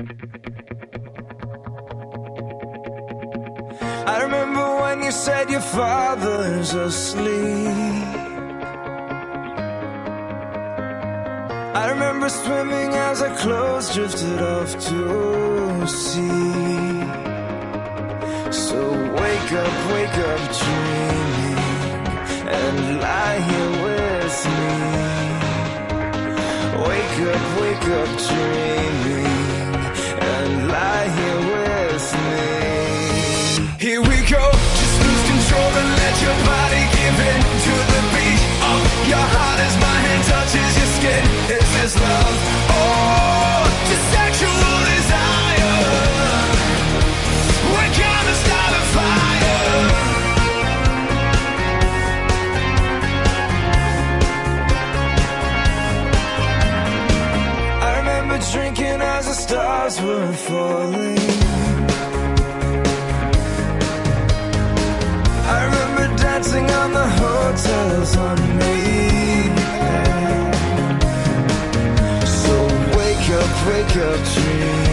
I remember when you said your father's asleep. I remember swimming as our clothes drifted off to sea. So wake up, dreaming, and lie here with me. Wake up, dreaming, and lie here with me. Here we go, just lose control and let your body give in to the beat of your heart as my hand touches your skin. Is this love or just sexual desire? We're gonna start a fire. I remember drinking as the stars were falling. I remember dancing on the hotels on me. So wake up, dream.